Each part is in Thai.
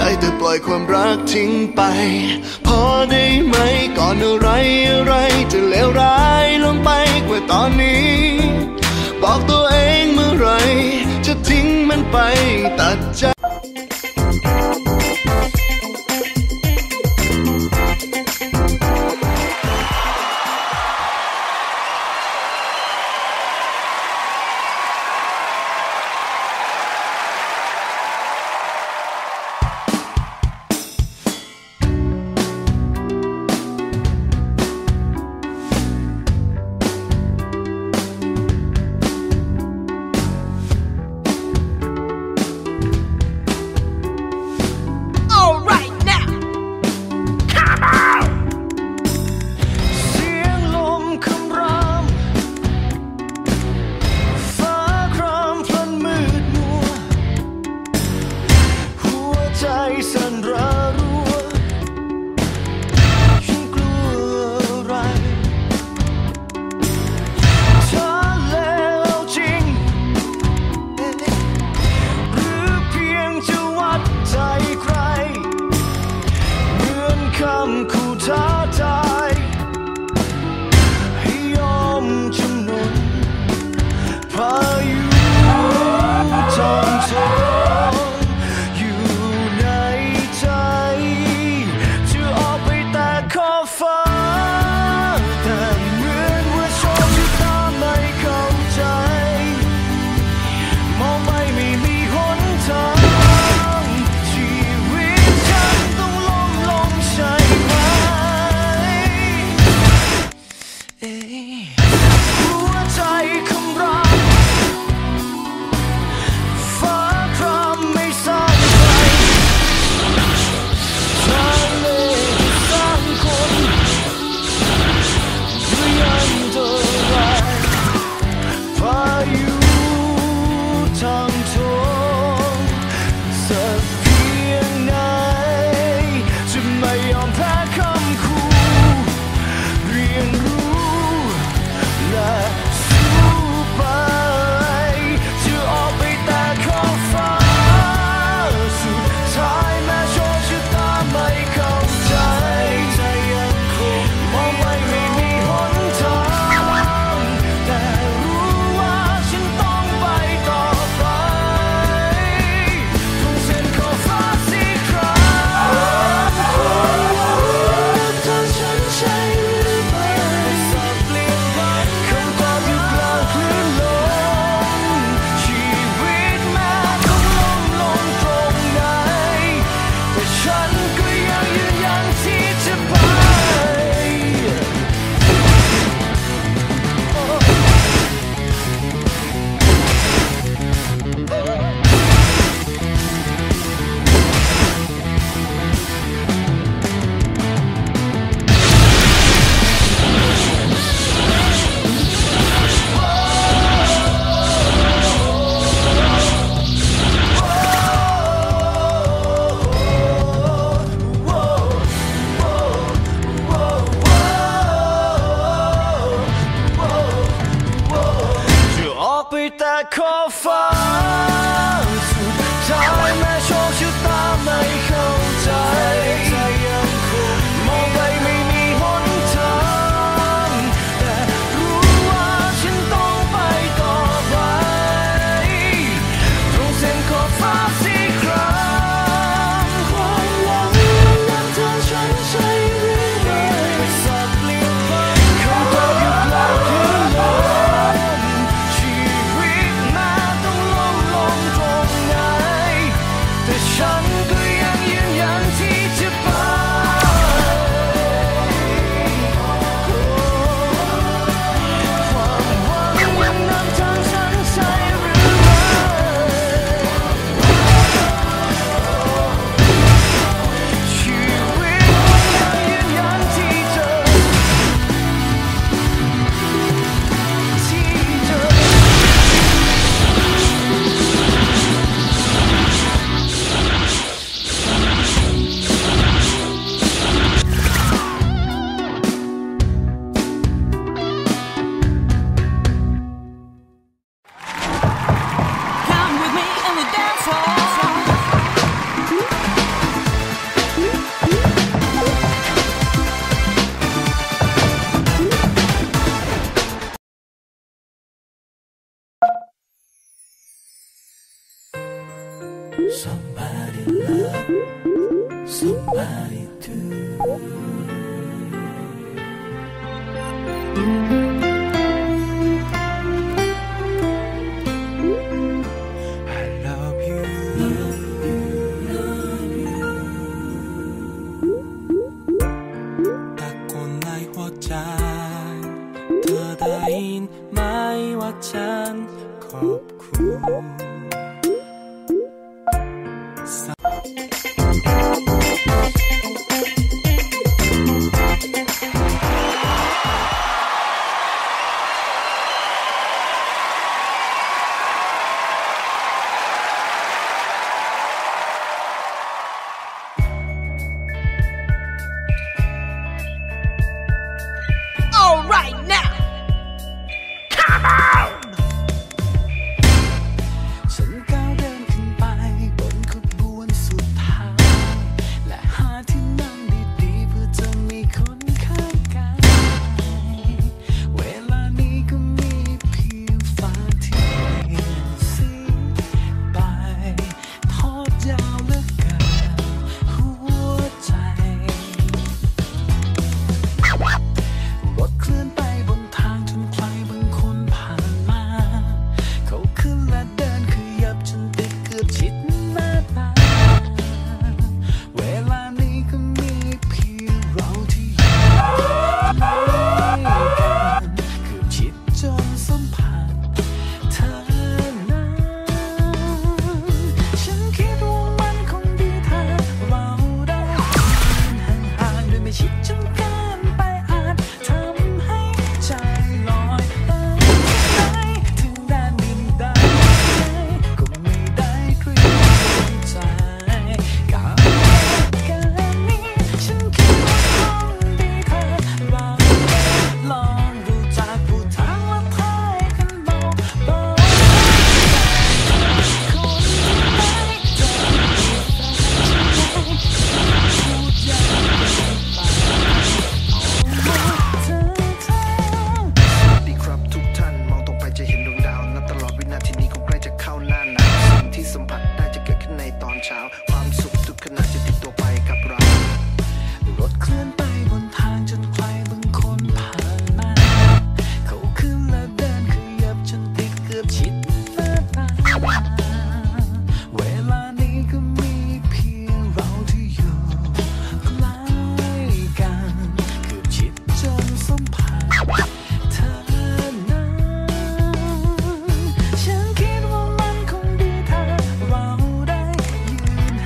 ได้แต่ปล่อยความรักทิ้งไปพอได้ไหมก่อนอะไรจะเลวร้ายลงไปกว่าตอนนี้บอกตัวเองเมื่อไรจะทิ้งมันไปตัดใจสั่นระรัวยิ่งกลัวอะไรถ้าแล้วจริงหรือเพียงจะวัดใจใครเหมือนคำขู่ท้าทายให้ยอมจำนนพายุจอมโจรอยู่ในใจ Somebody love, somebody do. I love you, love you, love you. ตะโกนในหัวใจเธอได้ยินไหมว่าฉันขอบคุณ All right now, come on. ฉันก้าวเดินขึ้นไปบนขบวนสุดท้ายและหาที่นั่งดีๆเพื่อจะมีคนข้างกายเวลานี้ก็มีเพียงฟ้าที่เปลี่ยนสีไปทอดยาวเหลือเกินหัวใจรถเคลื่อนไปบนทางจนใครบางคนผ่านมาเขาขึ้นและเดินขยับจนติดเกือบชิดหน้าตาเวลานี้ก็มีเพียงเราที่อยู่ใกล้กันเกือบชิดจนสัมผัสเธอนั้นฉันคิดว่ามันคงดีถ้าเราได้ยืนห่างๆโดยไม่ชิดจนเกินไปอาจทำให้ใจลอยไปถึงแดนดินแดนก็ไม่ได้เตรียมใจกับการนี้ฉันคิดว่าคงดีถ้าเราลองดูจากผู้ทางและทายกันเบาๆคนไม่ใจพูดอย่างสวัสดีครับทุกท่านมองตรงไปจะเห็นดวงดาวนับตลอดวินาทีนี้คงใกล้จะเข้าหน้าหนาวสิ่งที่สัมผัสได้จะเกิดขึ้นในตอนเช้าความสุขทุกขณะจะติดตัวไปกับเรารถเคลื่อนไปบนทางจนใครบางคนผ่านมาเขาขึ้นและเดินขยับจนติดเกือบชิดหน้าตาเวลานี้ก็มีเพียงเราที่อยู่ใกล้กันเกือบชิดจนสัมผัสเธอนั้นฉันคิดว่ามันคงดีถ้าเราได้ยืน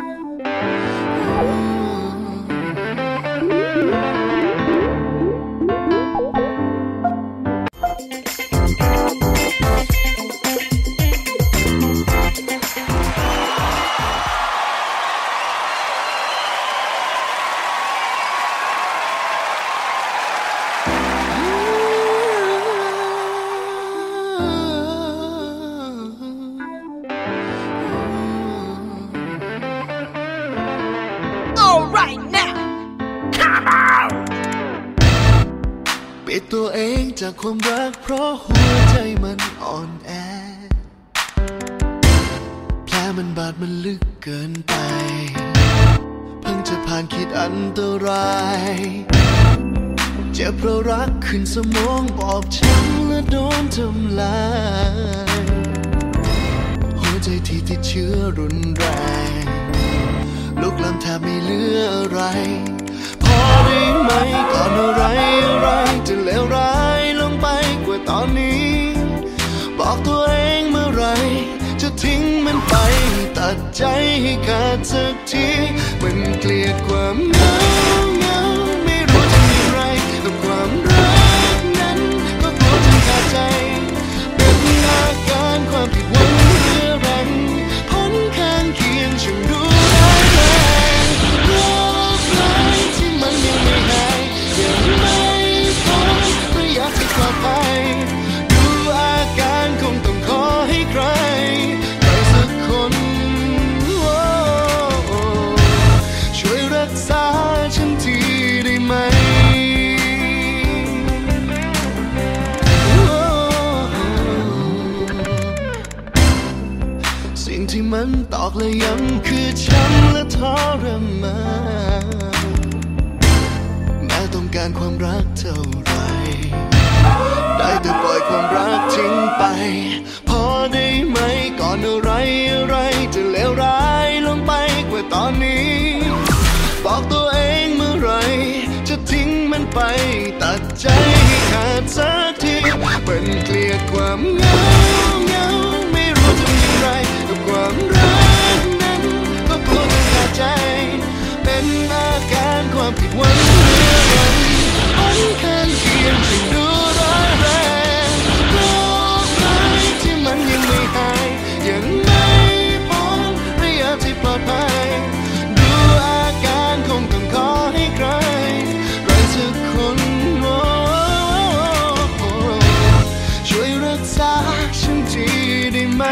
ปิดตัวเองจากความรักเพราะหัวใจมันอ่อนแอแผลมันบาดมันลึกเกินไปเพิ่งจะผ่านขีดอันตรายเจ็บเพราะรักขึ้นสมองบอบช้ำและโดนทำลายหัวใจที่ติดเชื้อรุนแรงลุกลามแทบไม่เหลืออะไรพอได้ไหมก่อนอะไรจะเลวร้ายลงไปกว่าตอนนี้บอกตัวเองเมื่อไรจะทิ้งมันไปตัดใจให้ขาดสักทีมันเกลียดความเหงาไม่รู้จะมีไรกับความรักนั้นก็กลัวจะขาดใจเป็นอาการความผิดหวังเรื้อรังผลข้างเคียงช่างดูร้ายแรงโรคร้ายที่มันยังไม่หายยังไม่พ้นระยะที่ปลอดภัยดูอาการคงต้องขอให้ใครสักคนช่วยรักษาฉันทีได้ไหมสิ่งที่มันตอกและย้ำคือช้ำและทรมานแม้ต้องการความรักเท่าไรได้แต่ปล่อยความรักทิ้งไปพอได้ไหมก่อนอะไรจะเลวร้ายลงไปกว่าตอนนี้บอกตัวเองเมื่อไรจะทิ้งมันไปตัดใจให้ขาดสักทีเป็นเกลียดความเหงาไม่รู้จะมีไรกับความรักนั้นก็กลัวจะขาดใจเป็นอาการความผิดหวังเรื้อรังผลข้างเคียงช่างดูร้ายแรงโรคร้ายที่มันยังไม่หายยังไม่พ้นระยะที่ปลอดภัยดูอาการคงต้องขอให้ใครสักคนช่วยรักษาฉันทีได้ไหม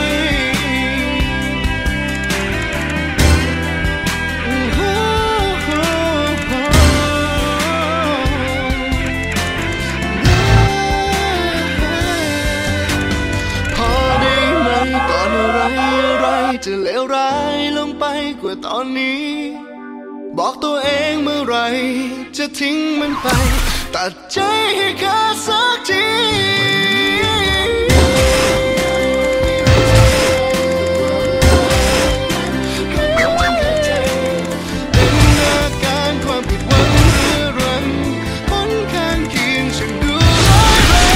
ก่อนอะไรจะเลวร้ายลงไปกว่าตอนนี้บอกตัวเองเมื่อไรจะทิ้งมันไปตัดใจให้ขาดสักทีเป็นอาการความผิดหวังเรื้อรังผลข้างเคียงช่างดูร้ายแรง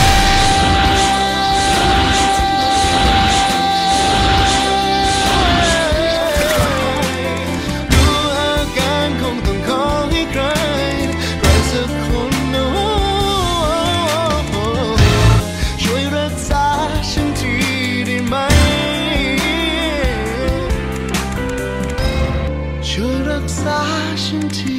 ช่วยรักษาฉันที